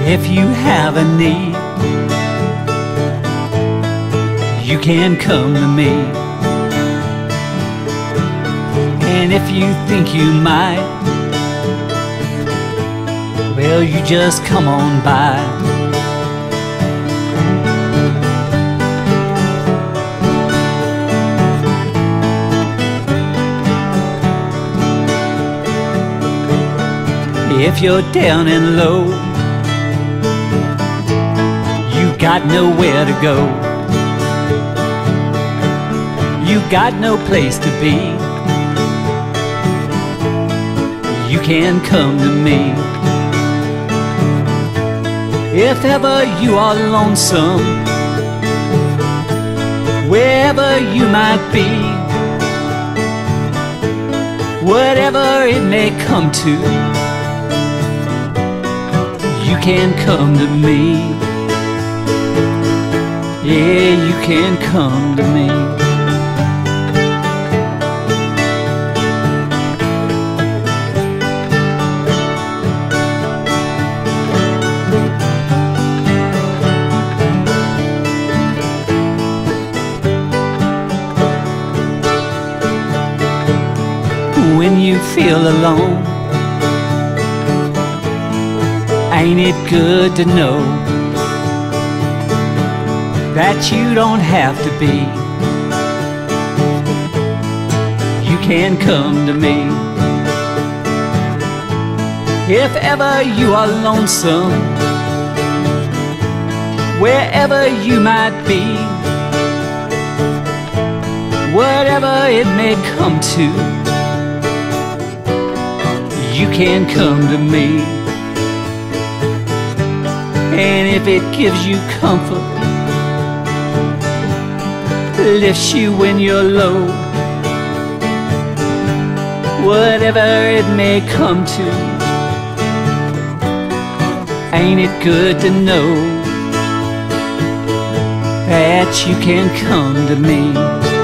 If you have a need, you can come to me. And if you think you might, well, you just come on by. If you're down and low, you got nowhere to go, you got no place to be, you can come to me. If ever you are lonesome, wherever you might be, whatever it may come to, you can come to me. Yeah, you can come to me. When you feel alone, ain't it good to know that you don't have to be? You can come to me. If ever you are lonesome, wherever you might be, whatever it may come to, you can come to me. And if it gives you comfort, lifts you when you're low, whatever it may come to, ain't it good to know that you can come to me?